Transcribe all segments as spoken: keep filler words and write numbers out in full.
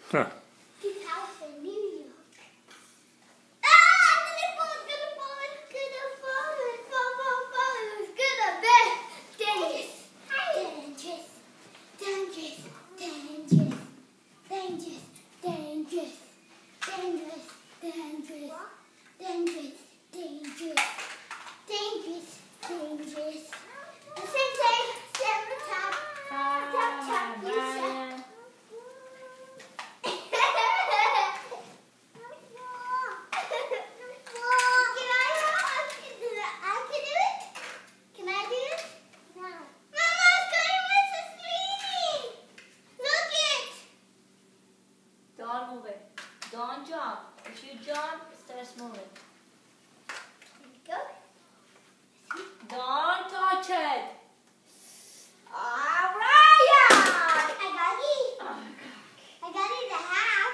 Huh. His house in New York. Ah! It's gonna fall, it's gonna fall, it's gonna fall, it's fall, fall, fall, it's gonna be dangerous. Dangerous. Dangerous. Dangerous. Dangerous. Dangerous. Dangerous. Dangerous. Dangerous. Dangerous. Dangerous. Dangerous. The same thing. Step on top. Tap, tap, you step. Don't move it. Don't jump. If you jump, it starts moving. Go. Don't touch it. All right. I got it. I got it a half.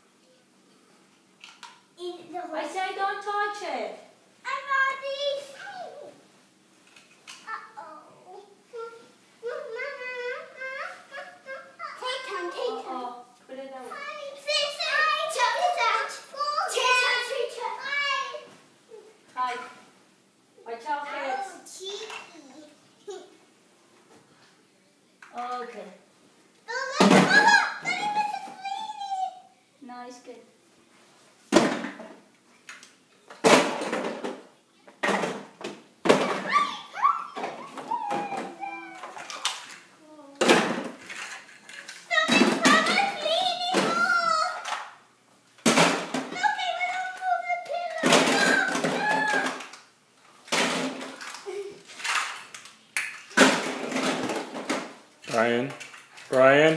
Eat the whole. I say don't touch it. I got it. Uh-oh. Take time, take time. Uh-oh. Put it away. Hi. Watch out for it. Okay. No, it's good. Brian, Brian,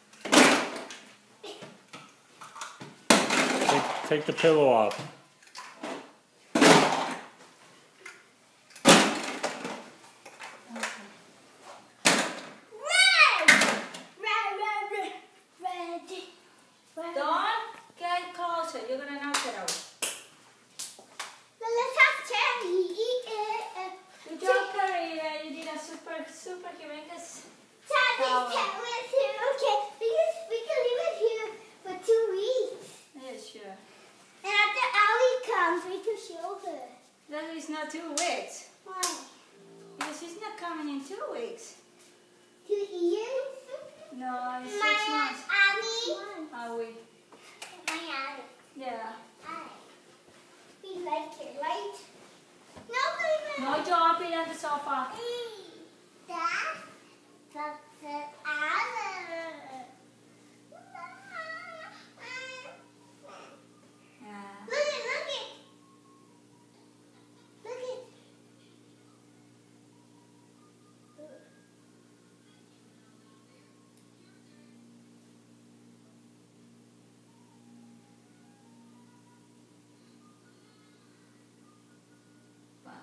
take, take the pillow off. Don't get closer. You're going to knock it out. Good job, Karina. You did a super, super humongous. Daddy, okay, because we can leave it here for two weeks. Yeah, sure. And after Allie comes, we can show her. That is not two weeks. Why? Because she's not coming in two weeks. Two years? No, it's six My months. Allie. Are we? My Allie. Yeah. Allie. We like it, right? No, No jumping on the sofa. Dad? That's it. Allie. Yeah. Look it, look it. Look it. Wow.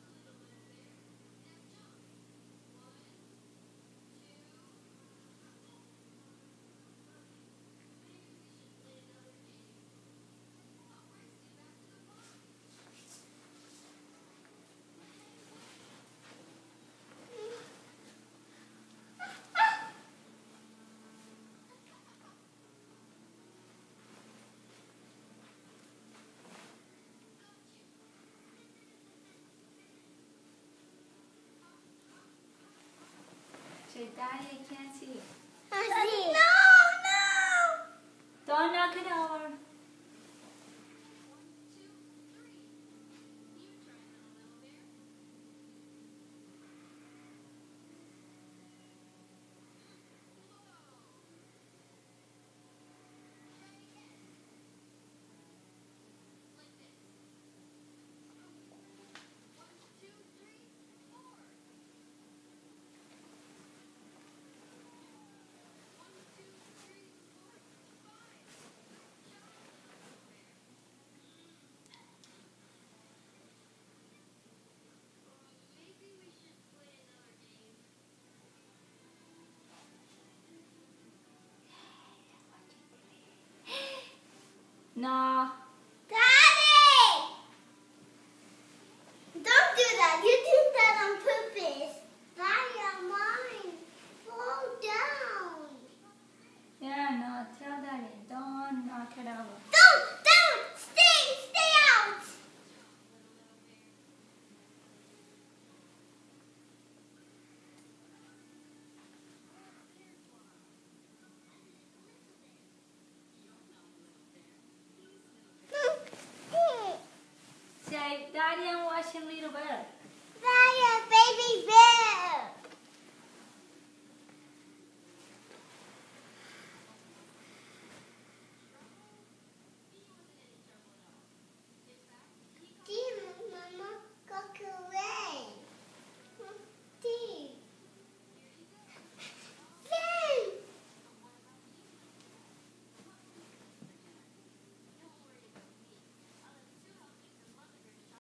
Say, Daddy, I can't see. I see. No, no. Don't knock it over. No. Daddy! Don't do that. You did that on purpose. Daddy, on mine. Fall down. Yeah, no. Tell Daddy. Don't. can lead a bed.